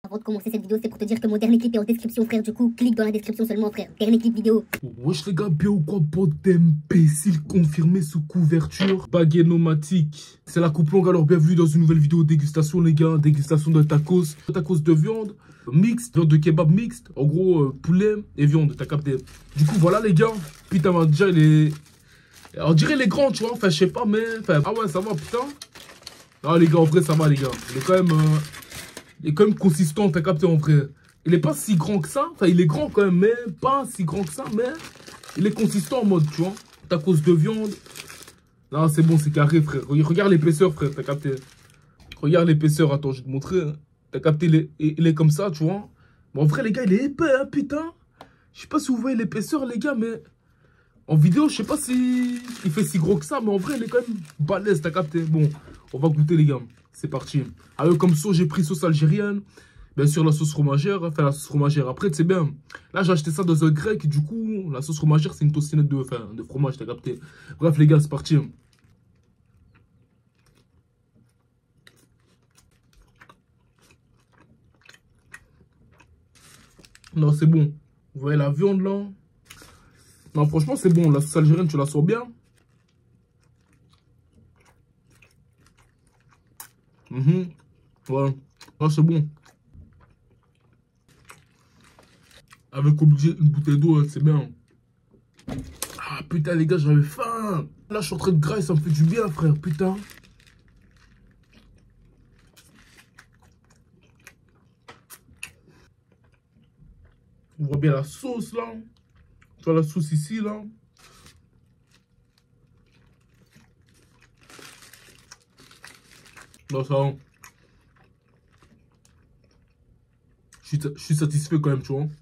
Avant de commencer cette vidéo, c'est pour te dire que mon dernier clip est en description, frère. Du coup, clique dans la description seulement, frère. Dernier clip vidéo. Wesh les gars, bien ou quoi, bande d'imbéciles confirmés sous couverture. Baguette nomatique. C'est la coupe longue, alors bienvenue dans une nouvelle vidéo dégustation les gars. Dégustation de tacos. Tacos de viande mixte, viande de kebab mixte. En gros, poulet et viande, t'as capté. Du coup, voilà les gars. Putain, déjà il est... On dirait les grands, tu vois. Enfin, je sais pas, mais... Enfin, ah ouais, ça va, putain. Ah les gars, en vrai, ça va les gars. Il est quand même consistant, t'as capté en vrai. Il est pas si grand que ça. Enfin, il est grand quand même, mais pas si grand que ça. Mais il est consistant en mode, tu vois. Tacos de viande. Non, c'est bon, c'est carré, frère. Regarde l'épaisseur, frère, t'as capté. Regarde l'épaisseur. Attends, je vais te montrer. Hein. T'as capté, il est comme ça, tu vois. Mais en vrai, les gars, il est épais, hein, putain. Je sais pas si vous voyez l'épaisseur, les gars, mais... En vidéo, je sais pas si il fait si gros que ça, mais en vrai, il est quand même balèze, t'as capté. Bon, on va goûter, les gars. C'est parti. Alors, comme sauce, j'ai pris sauce algérienne. Bien sûr, la sauce fromagère. Enfin, la sauce fromagère. Après, tu sais bien. Là, j'ai acheté ça dans un grec. Du coup, la sauce fromagère, c'est une tostinette de fromage, t'as capté. Bref, les gars, c'est parti. Non, c'est bon. Vous voyez la viande, là? Non, franchement, c'est bon. La sauce algérienne, tu la sens bien. Ouais. Ah, c'est bon. Avec obligé une bouteille d'eau, hein, c'est bien. Ah, putain, les gars, j'avais faim. Là, je suis en train de grailler, ça me fait du bien, frère. Putain. On voit bien la sauce, là. Tu vois la sauce ici, là. Non, ça va. Je suis satisfait quand même, tu vois.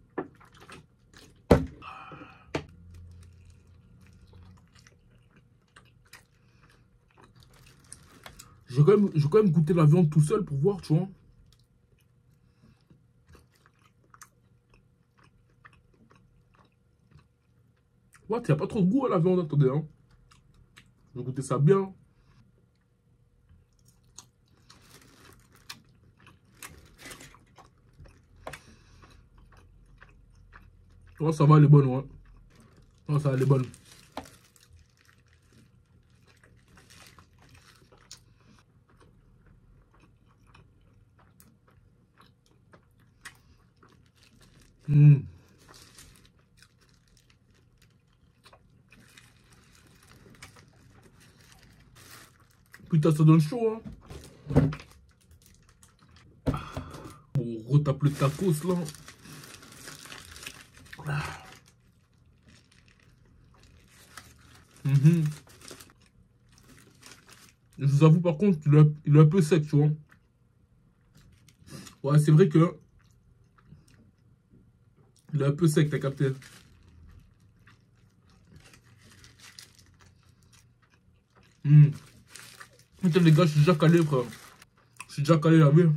Je vais quand même goûter la viande tout seul pour voir, tu vois. Ouais, il n'y a pas trop de goût à la viande, attendez. Hein. Je vais goûter ça bien. Ouais, ça va, elle est bonne, ouais. Ouais, ça va, elle est bonne. Putain, ça donne chaud, hein. On retape le tacos, là. Je vous avoue, par contre, il est un peu sec, tu vois. Ouais, c'est vrai que... Il est un peu sec, t'as capté. Putain, les gars, je suis déjà calé, frère. Je suis déjà calé, là, mais...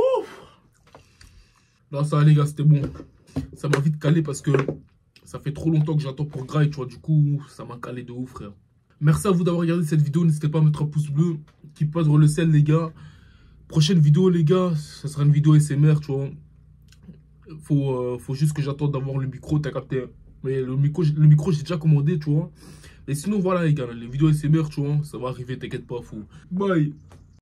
Là, ça va, les gars, c'était bon. Ça m'a vite calé parce que ça fait trop longtemps que j'attends pour grailler, tu vois. Du coup, ça m'a calé de ouf, frère. Merci à vous d'avoir regardé cette vidéo. N'hésitez pas à mettre un pouce bleu qui passe dans le sel, les gars. Prochaine vidéo, les gars, ça sera une vidéo SMR, tu vois. Faut juste que j'attende d'avoir le micro, t'as capté. Mais le micro j'ai déjà commandé, tu vois. Et sinon, voilà, les gars, les vidéos SMR, tu vois, ça va arriver, t'inquiète pas, fou. Bye.